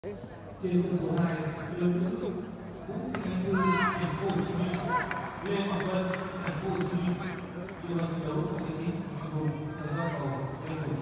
Trên sân số 2, Lương Nguyễn Tùng, Vũ Thị Anh Thư, thành phố Hồ Chí Minh, Lê Ngọc Vân, thành phố Hồ Chí Minh. Điều hành trận đấu của chiến sĩ Hoàng Hùng, thành phố Cầu, Tây Hồ.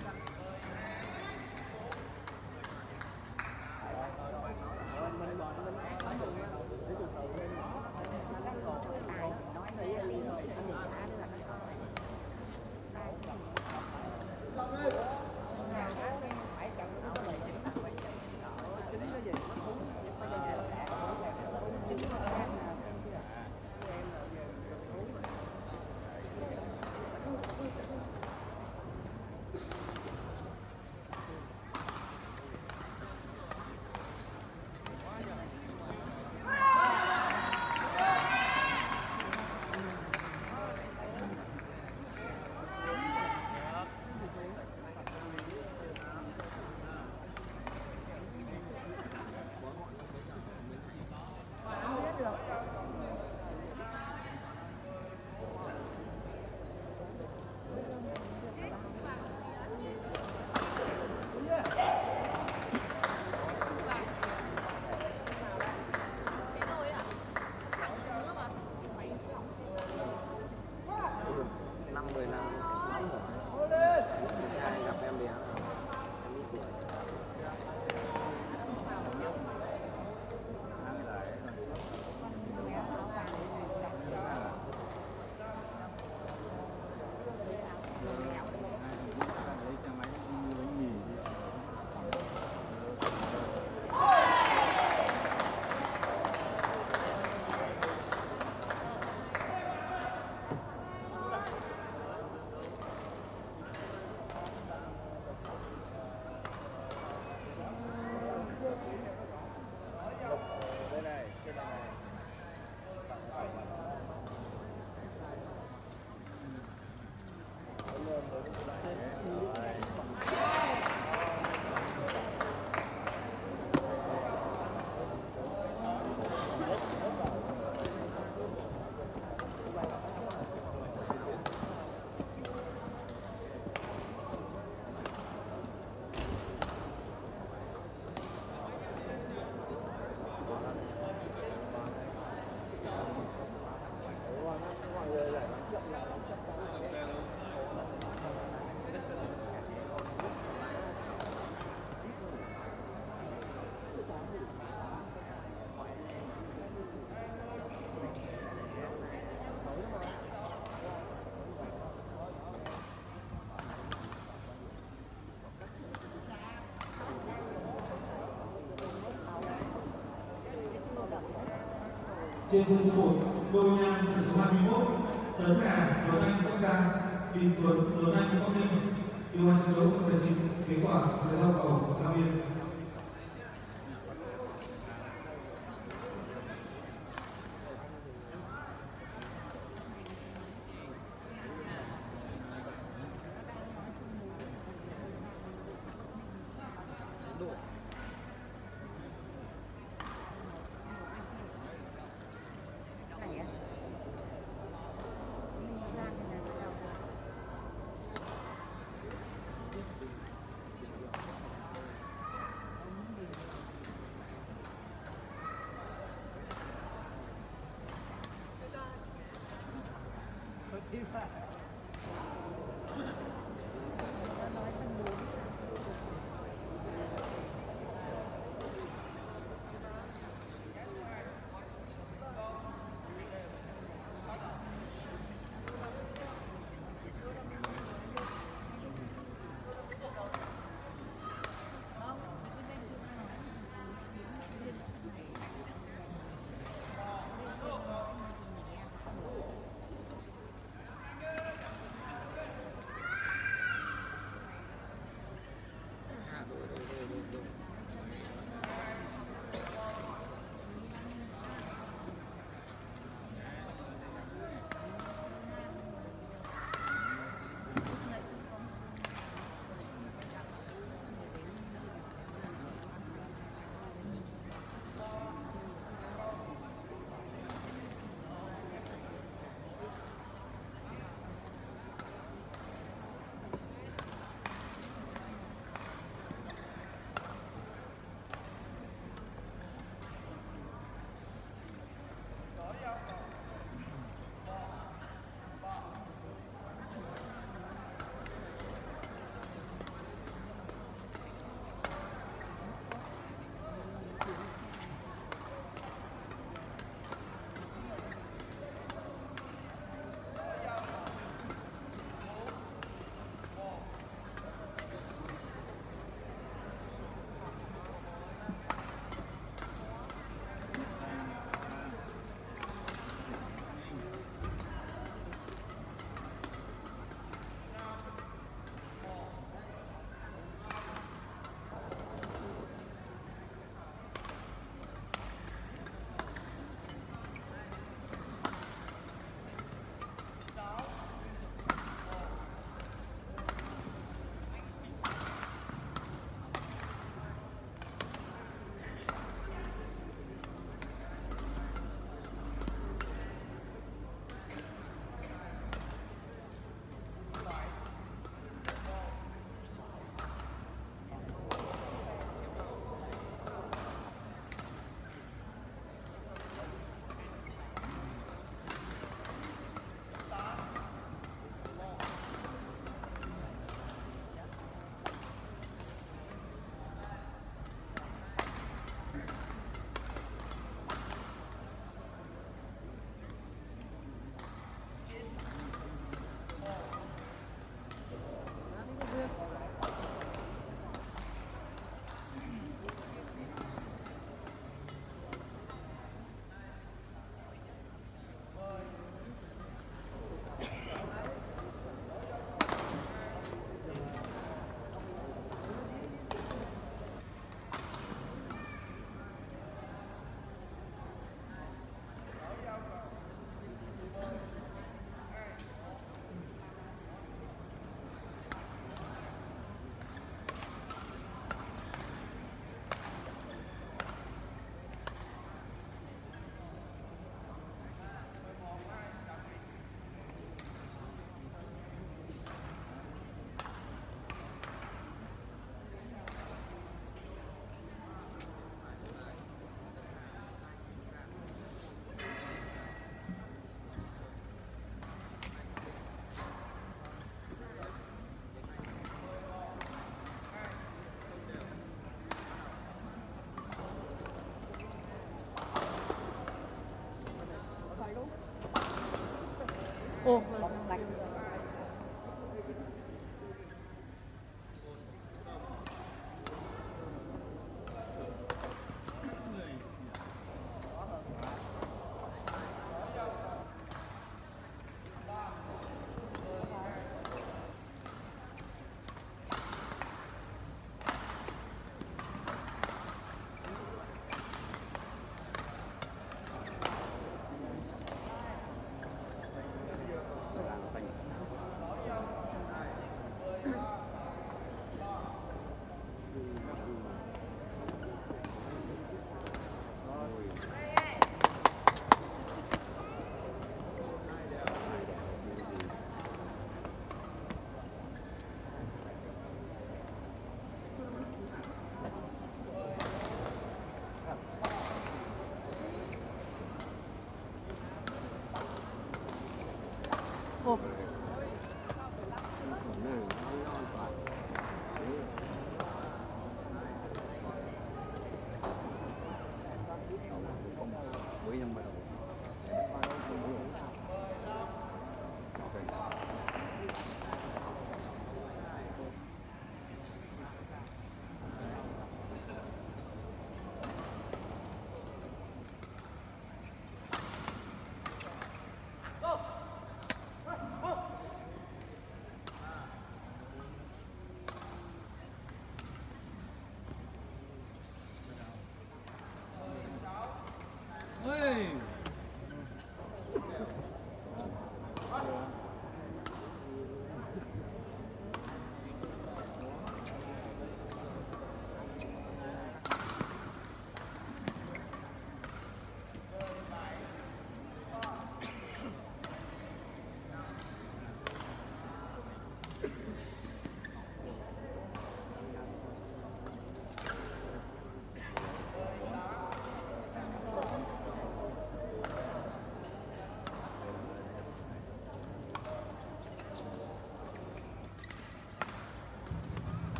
Trên sân số 1, Đôi Nhan, số 21, Tấn Hà, Tuấn Anh, Bắc Giang, Đình Tuấn, Tuấn Anh, Bắc Ninh. Điều hành trận đấu của tài chính, kết quả, Thái Giao Cầu, Nam Yên.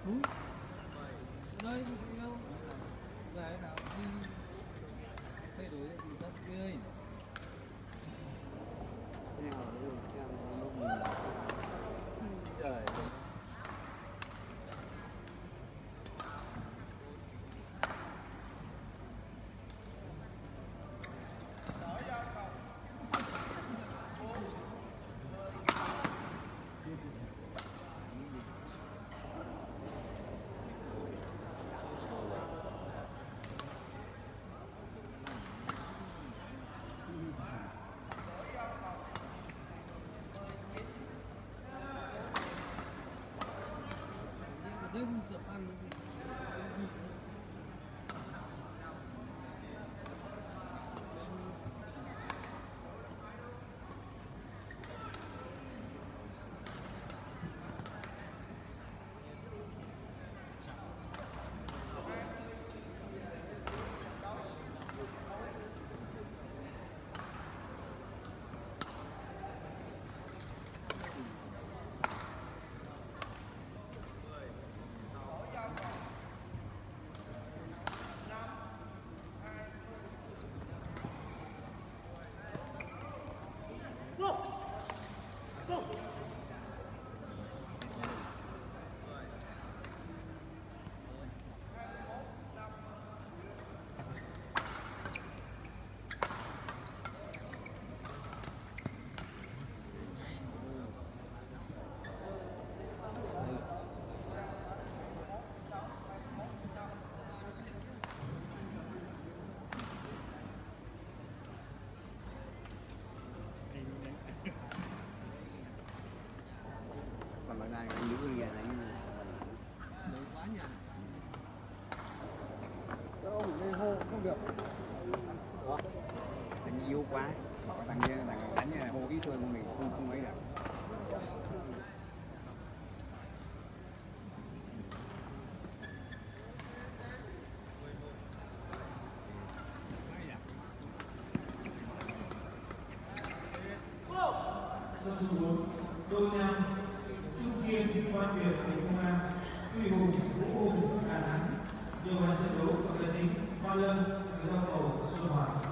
Đây đâu gái nào đi thay đổi thì rất ghê. Trời. Đừng tập ăn. Còn bữa nay anh giữ gà này Lớn quá nhỉ. ông đây hô không được. Anh yếu quá, thằng kia thằng đánh hô ít thôi mình không ấy được. Sân số 4, Đôi Nam, Trung Kiên, Văn Việt, Công an, Huy Hùng, Vũ Hùng, Đà Nẵng. Điều hành trận đấu của tài chính Hoa Lâm, Giao cầu Xuân Hòa.